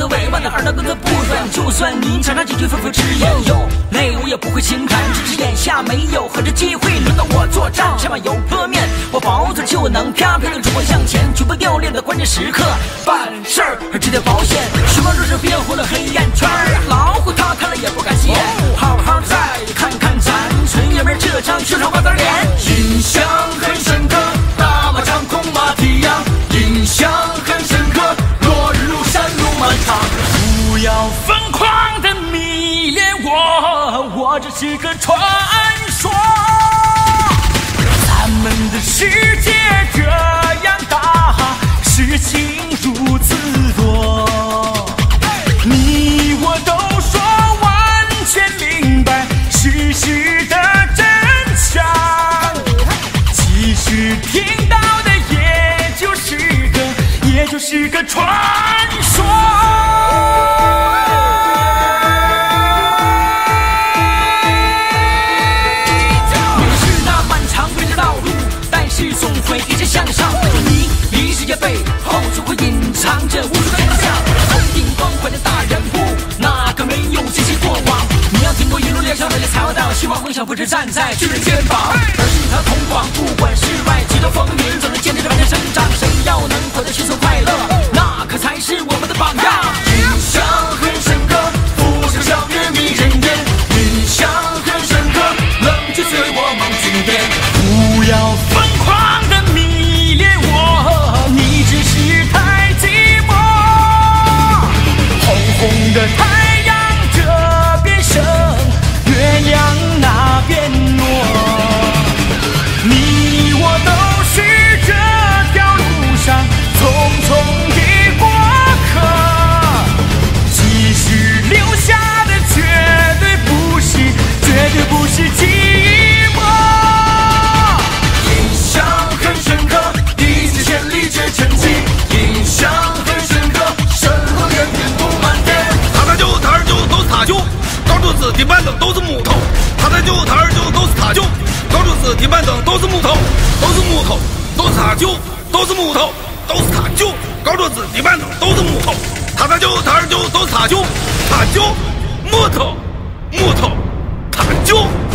委婉的二道沟的不软，就算你常常几句肺腑之言，有泪我也不会轻看，只是眼下没有合适机会轮到我作战。下马油泼面，我保准就能啪啪的冲向前，绝不掉链的关键时刻，办事儿值得保险。虚妄若是变回了黑眼圈，老虎他看了也不敢歇。好好再看看咱纯爷们这张秀场瓜子脸，印象很深刻，大马长空马蹄扬，印象很深刻，落日如山路漫长。不要疯狂的迷恋我，我只是个传说。咱们的世界这样大，事情如此多，你我都说完全明白事实的真相，其实听到的也就是个传说。总会一直向上，你离世界背后就会隐藏着无数的真相。头顶光环的大人物，哪个没有这些过往？你要经过一路脸上的才会到，希望梦想不是站在巨人肩膀，而是一条通往不管世外几多风云，总能坚持着往前生长。谁要能活得轻松快乐，那可才是我们的榜样。印象很深刻，浮生笑语迷人眼，印象很深刻，冷却随我梦境变。不要疯狂的迷恋我，你只是太寂寞。红红的太阳这边升，月亮那边落，你我都是这条路上匆匆的过客，即使留下的绝对不是寂寞。印象很深刻，一掷千里这成绩，印象很深刻，身后人面布满天。 他那就他二就都是他就，高柱子的板凳都是木头，他那就他二就都是他就，高柱子的板凳都是木头，都是木头，都是他就，都是木头，都是他就，高柱子的板凳都是木头，他那就他二就都是他就，他就木头，木头，他就。